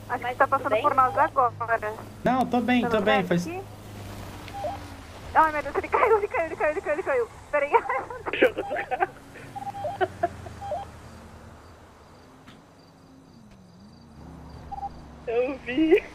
Acho que tá passando por nós agora. Não, tô bem, tô bem. Faz... Ai, meu Deus, ele caiu. Peraí. Jogou do carro. Eu vi.